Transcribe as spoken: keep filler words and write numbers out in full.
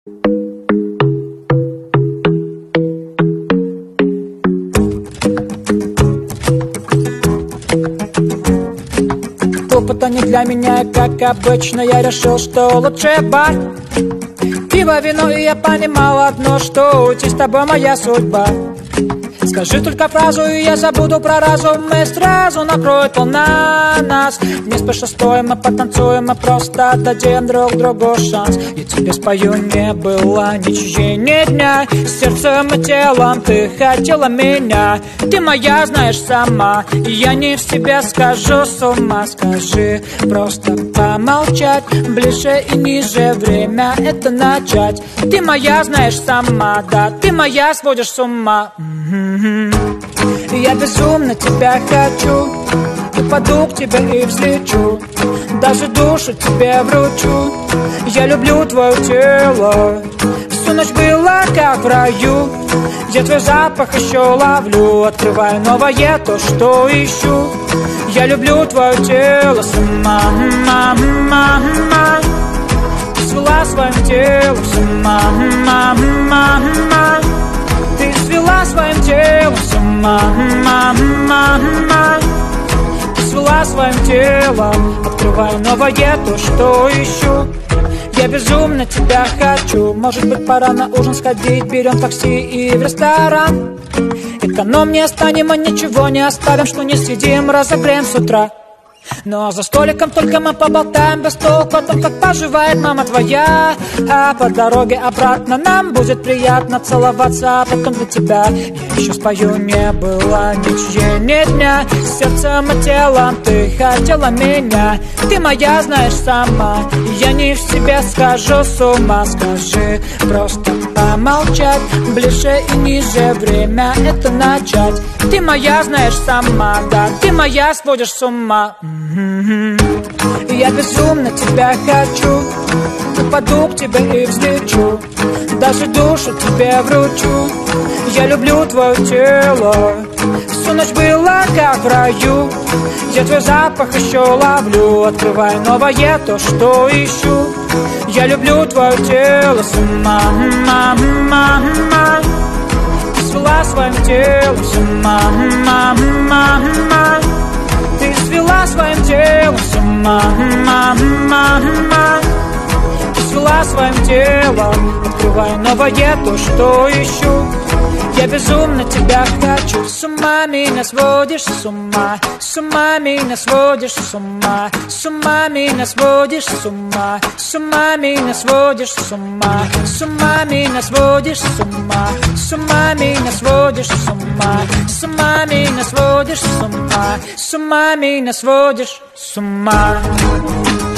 Опыта не для меня, как обычно. Я решил, что лучше бар, пиво, вино, и я понимал одно, что уйти с тобой моя судьба. Скажи только фразу, и я забуду про разум, и сразу накроет волна нас. Не спеша стоим, мы потанцуем, мы просто дадим друг другу шанс. Я тебе спою, не было ничьей ни дня. Сердцем и телом ты хотела меня. Ты моя, знаешь сама, и я не в себе схожу с ума. Скажи, просто помолчать, ближе и ниже, время это начать. Ты моя, знаешь сама, да, ты моя, сводишь с ума. Я безумно тебя хочу, упаду к тебе и взлечу, даже душу тебе вручу. Я люблю твое тело, всю ночь было как в раю. Я твой запах еще ловлю, открываю новое то, что ищу. Я люблю твое тело с ума, ма, ма, ма. Ты свела своим телом с ума, ма, ма, ма. Ты свела своим телом с ума, ма, ма, ма. Ты свела своим телом, открываю новое то, что ищу. Я безумно тебя хочу. Может быть, пора на ужин сходить, берем такси и в ресторан. Экономнее станем, а ничего не оставим, что не съедим, разогреем с утра. Но за столиком только мы поболтаем без толку о том, как поживает мама твоя. А по дороге обратно нам будет приятно целоваться, а потом для тебя я еще спою, не было ничьей ни дня. Сердцем и телом ты хотела меня. Ты моя, знаешь сама, я не в себе схожу с ума. Скажи, просто помолчать, ближе и ниже, время это начать. Ты моя, знаешь сама, да, ты моя, сводишь с ума. Я безумно тебя хочу, упаду к тебе и взлечу, даже душу тебе вручу. Я люблю твое тело, всю ночь было как в раю. Я твой запах еще ловлю, открываю новое то, что ищу. Я люблю твое тело с ума, ма, ма, ма. Ты свела своим телом с ума, ма, ма, ма. Ты свела своим телом с ума, ма, ма, ма. Ты свела своим телом, открываю новое то, что ищу. Я безумно тебя хочу. С ума меня сводишь, с ума. С ума меня сводишь, с ума. С ума меня сводишь, с ума. С ума меня сводишь, с ума. С ума меня сводишь, с ума. С ума меня сводишь, с ума. С ума меня сводишь, с ума. С ума меня сводишь, с ума.